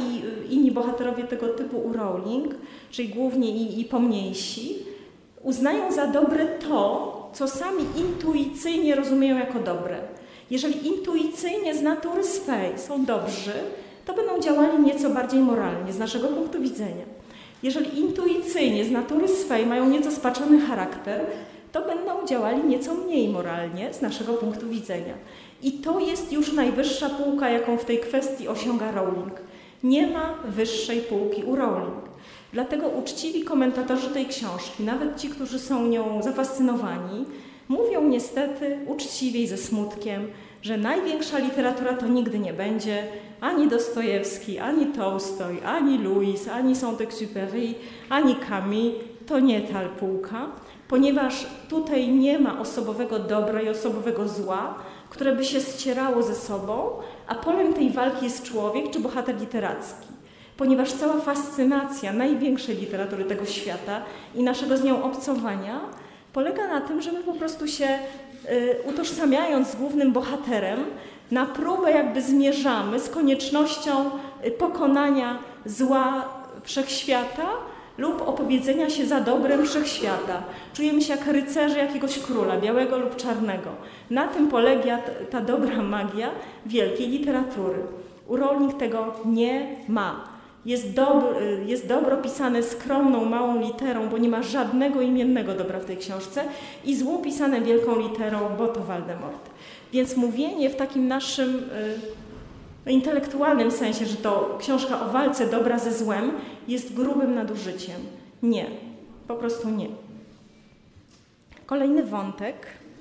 inni bohaterowie tego typu u Rowling, czyli głównie i pomniejsi, uznają za dobre to, co sami intuicyjnie rozumieją jako dobre. Jeżeli intuicyjnie z natury swej są dobrzy, to będą działali nieco bardziej moralnie z naszego punktu widzenia. Jeżeli intuicyjnie z natury swej mają nieco spaczony charakter, to będą działali nieco mniej moralnie z naszego punktu widzenia. I to jest już najwyższa półka, jaką w tej kwestii osiąga Rowling. Nie ma wyższej półki u Rowling. Dlatego uczciwi komentatorzy tej książki, nawet ci, którzy są nią zafascynowani, mówią niestety uczciwie i ze smutkiem, że największa literatura to nigdy nie będzie ani Dostojewski, ani Tolstoj, ani Lewis, ani Saint-Exupéry, ani Camus. To nie ta półka, ponieważ tutaj nie ma osobowego dobra i osobowego zła, które by się ścierało ze sobą, a polem tej walki jest człowiek czy bohater literacki. Ponieważ cała fascynacja największej literatury tego świata i naszego z nią obcowania polega na tym, że my po prostu się utożsamiając z głównym bohaterem, na próbę jakby zmierzamy z koniecznością pokonania zła wszechświata lub opowiedzenia się za dobrem wszechświata. Czujemy się jak rycerze jakiegoś króla, białego lub czarnego. Na tym polega ta dobra magia wielkiej literatury. U Rowling tego nie ma. Jest dobro pisane skromną, małą literą, bo nie ma żadnego imiennego dobra w tej książce i zło pisane wielką literą, bo to Voldemort. Więc mówienie w takim naszym intelektualnym sensie, że to książka o walce dobra ze złem, jest grubym nadużyciem. Nie, po prostu nie. Kolejny wątek,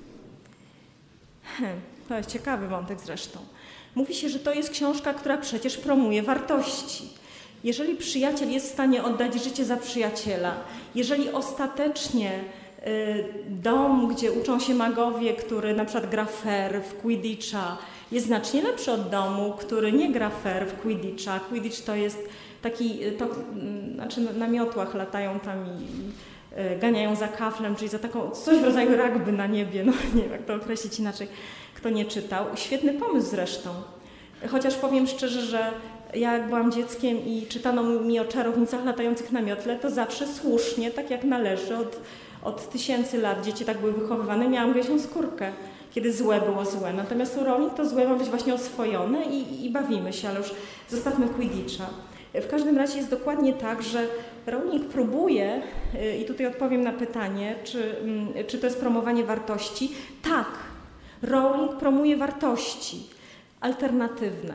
to jest ciekawy wątek zresztą. Mówi się, że to jest książka, która przecież promuje wartości. Jeżeli przyjaciel jest w stanie oddać życie za przyjaciela, jeżeli ostatecznie dom, gdzie uczą się magowie, który na przykład gra fair w Quidditcha, jest znacznie lepszy od domu, który nie gra fair w Quidditcha. Quidditch to jest taki, znaczy na miotłach latają tam i ganiają za kaflem, czyli za taką coś w rodzaju rugby na niebie, no nie wiem jak to określić inaczej, kto nie czytał. Świetny pomysł zresztą. Chociaż powiem szczerze, że ja jak byłam dzieckiem i czytano mi o czarownicach latających na miotle, to zawsze słusznie, tak jak należy, od tysięcy lat dzieci tak były wychowywane, miałam gęsią skórkę, kiedy złe było złe. Natomiast u Rowling to złe ma być właśnie oswojone i bawimy się, ale już zostawmy Quidditcha. W każdym razie jest dokładnie tak, że Rowling próbuje, i tutaj odpowiem na pytanie, czy to jest promowanie wartości. Tak, Rowling promuje wartości alternatywne.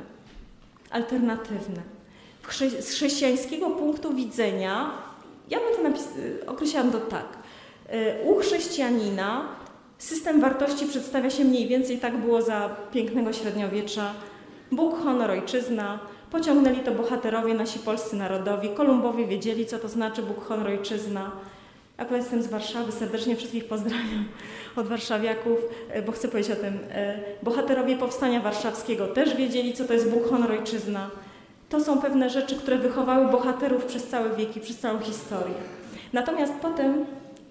Z chrześcijańskiego punktu widzenia, ja bym to określałam to tak. U chrześcijanina system wartości przedstawia się mniej więcej, tak było za pięknego średniowiecza. Bóg, honor, ojczyzna. Pociągnęli to bohaterowie nasi polscy narodowi. Kolumbowie wiedzieli, co to znaczy Bóg, honor, ojczyzna. Akurat jestem z Warszawy, serdecznie wszystkich pozdrawiam od warszawiaków, bo chcę powiedzieć o tym. Bohaterowie Powstania Warszawskiego też wiedzieli, co to jest Bóg, honor, ojczyzna. To są pewne rzeczy, które wychowały bohaterów przez całe wieki, przez całą historię. Natomiast potem...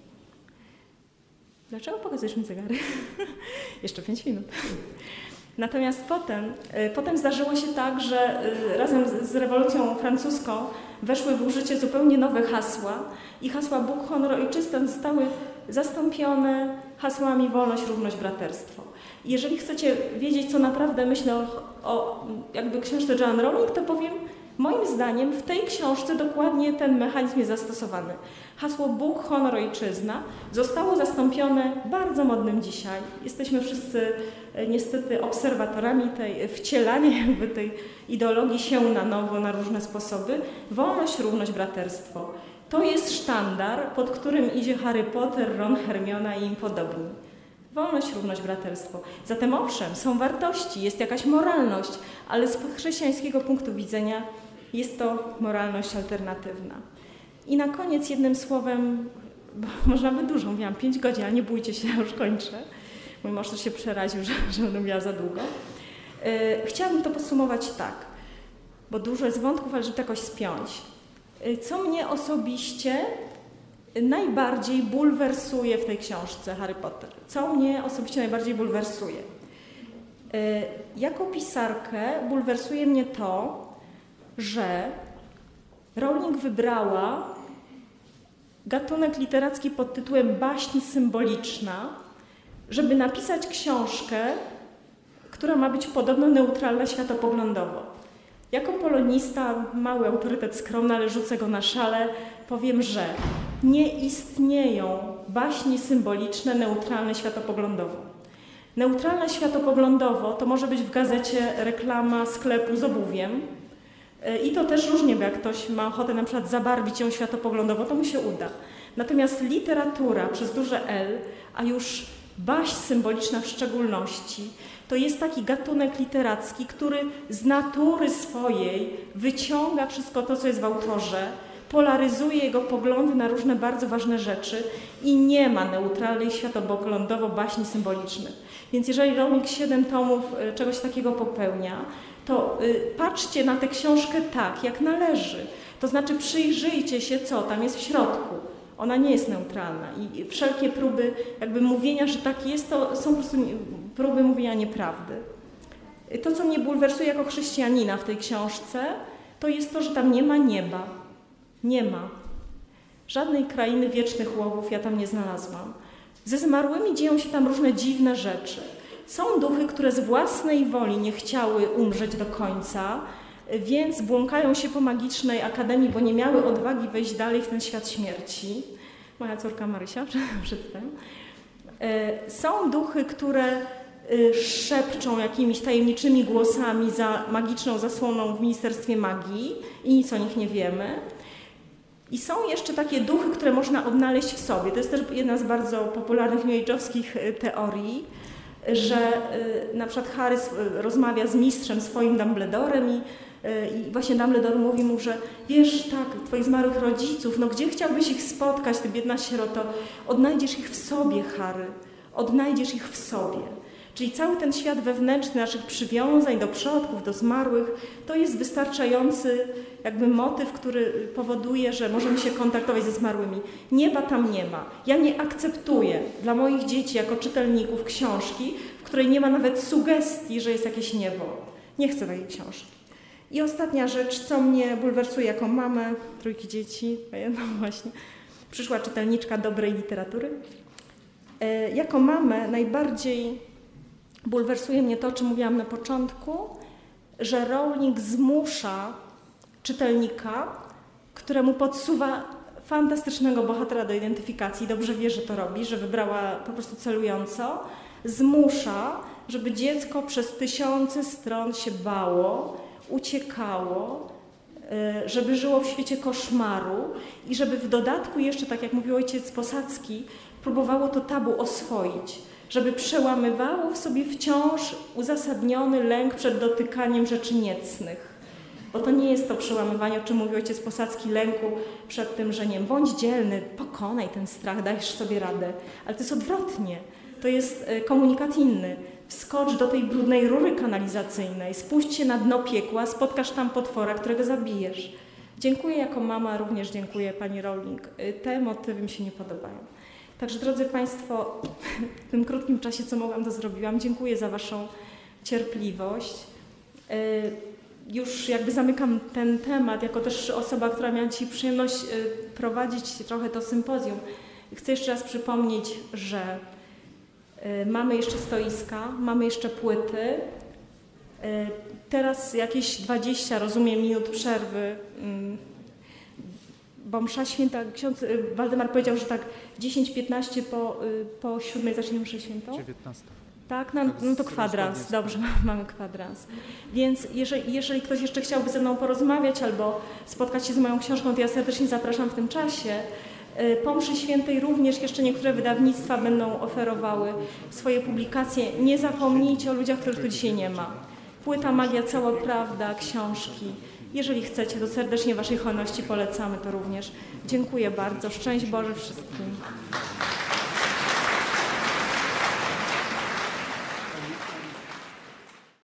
Dlaczego pokazujesz mi zegary? Jeszcze 5 minut. Natomiast potem zdarzyło się tak, że razem z rewolucją francuską weszły w użycie zupełnie nowe hasła i hasła Bóg, honor, ojczyzna zostały zastąpione hasłami wolność, równość, braterstwo. I jeżeli chcecie wiedzieć, co naprawdę myślę o jakby książce Joanne Rowling, to powiem, moim zdaniem w tej książce dokładnie ten mechanizm jest zastosowany. Hasło Bóg, honor, ojczyzna zostało zastąpione bardzo modnym dzisiaj. Jesteśmy wszyscy niestety obserwatorami wcielania jakby tej ideologii się na nowo, na różne sposoby. Wolność, równość, braterstwo. To jest sztandar, pod którym idzie Harry Potter, Ron, Hermiona i im podobni. Wolność, równość, braterstwo. Zatem owszem, są wartości, jest jakaś moralność, ale z chrześcijańskiego punktu widzenia jest to moralność alternatywna. I na koniec jednym słowem, bo można by dużo, miałam 5 godzin, ale nie bójcie się, ja już kończę. Mój mąż też się przeraził, że będę miała za długo. Chciałabym to podsumować tak, bo dużo jest wątków, ale żeby to jakoś spiąć. Co mnie osobiście najbardziej bulwersuje w tej książce Harry Potter? Co mnie osobiście najbardziej bulwersuje? Jako pisarkę bulwersuje mnie to, że Rowling wybrała gatunek literacki pod tytułem baśń symboliczna, żeby napisać książkę, która ma być podobno neutralna światopoglądowo. Jako polonista, mały autorytet skromny, ale rzucę go na szale, powiem, że nie istnieją baśni symboliczne neutralne światopoglądowo. Neutralna światopoglądowo to może być w gazecie reklama sklepu z obuwiem i to też różnie, bo jak ktoś ma ochotę na przykład zabarwić ją światopoglądowo, to mu się uda. Natomiast literatura przez duże L, a już baśń symboliczna w szczególności, to jest taki gatunek literacki, który z natury swojej wyciąga wszystko to, co jest w autorze, polaryzuje jego poglądy na różne bardzo ważne rzeczy i nie ma neutralnej światopoglądowo baśni symbolicznych. Więc jeżeli Rowling 7 tomów czegoś takiego popełnia, to patrzcie na tę książkę tak, jak należy. To znaczy przyjrzyjcie się, co tam jest w środku. Ona nie jest neutralna i wszelkie próby jakby mówienia, że tak jest, to są po prostu próby mówienia nieprawdy. To, co mnie bulwersuje jako chrześcijanina w tej książce, to jest to, że tam nie ma nieba. Nie ma. Żadnej krainy wiecznych łowów ja tam nie znalazłam. Ze zmarłymi dzieją się tam różne dziwne rzeczy. Są duchy, które z własnej woli nie chciały umrzeć do końca, więc błąkają się po magicznej akademii, bo nie miały odwagi wejść dalej w ten świat śmierci. Moja córka Marysia, przedtem. Są duchy, które szepczą jakimiś tajemniczymi głosami za magiczną zasłoną w Ministerstwie Magii i nic o nich nie wiemy. I są jeszcze takie duchy, które można odnaleźć w sobie. To jest też jedna z bardzo popularnych new age'owskich teorii, że na przykład Harry rozmawia z mistrzem swoim Dumbledorem i właśnie Dumbledore mówi mu, że wiesz, tak, twoich zmarłych rodziców, no gdzie chciałbyś ich spotkać, ty biedna sieroto? Odnajdziesz ich w sobie, Harry, odnajdziesz ich w sobie. Czyli cały ten świat wewnętrzny naszych przywiązań do przodków, do zmarłych, to jest wystarczający jakby motyw, który powoduje, że możemy się kontaktować ze zmarłymi. Nieba tam nie ma. Ja nie akceptuję dla moich dzieci jako czytelników książki, w której nie ma nawet sugestii, że jest jakieś niebo. Nie chcę takiej książki. I ostatnia rzecz, co mnie bulwersuje jako mamę, 3 dzieci, no właśnie, przyszła czytelniczka dobrej literatury. Jako mamę najbardziej bulwersuje mnie to, o czym mówiłam na początku, że Rowling zmusza czytelnika, któremu podsuwa fantastycznego bohatera do identyfikacji, dobrze wie, że to robi, że wybrała po prostu celująco, zmusza, żeby dziecko przez 1000 stron się bało, uciekało, żeby żyło w świecie koszmaru i żeby w dodatku jeszcze, tak jak mówił ojciec Posadzki, próbowało to tabu oswoić, żeby przełamywało w sobie wciąż uzasadniony lęk przed dotykaniem rzeczy niecnych. Bo to nie jest to przełamywanie, o czym mówił ojciec Posadzki, lęku przed tym, że nie bądź dzielny, pokonaj ten strach, dajesz sobie radę. Ale to jest odwrotnie. To jest komunikat inny. Wskocz do tej brudnej rury kanalizacyjnej, spuść się na dno piekła, spotkasz tam potwora, którego zabijesz. Dziękuję jako mama, również dziękuję pani Rowling. Te motywy mi się nie podobają. Także drodzy Państwo, w tym krótkim czasie, co mogłam, to zrobiłam. Dziękuję za Waszą cierpliwość. Już jakby zamykam ten temat, jako też osoba, która miała dzisiaj przyjemność prowadzić trochę to sympozjum. Chcę jeszcze raz przypomnieć, że mamy jeszcze stoiska, mamy jeszcze płyty. Teraz jakieś 20, rozumiem, minut przerwy, bo msza święta, ksiądz Waldemar powiedział, że tak 10-15 po 7 zaczniemy mszę świętą? 19. Tak, no to kwadrans, dobrze, mamy kwadrans. Więc jeżeli ktoś jeszcze chciałby ze mną porozmawiać albo spotkać się z moją książką, to ja serdecznie zapraszam w tym czasie. Po mszy świętej również jeszcze niektóre wydawnictwa będą oferowały swoje publikacje. Nie zapomnijcie o ludziach, których tu dzisiaj nie ma. Płyta Magia, cała prawda, książki. Jeżeli chcecie, to serdecznie Waszej hojności polecamy to również. Dziękuję bardzo. Szczęść Boże wszystkim.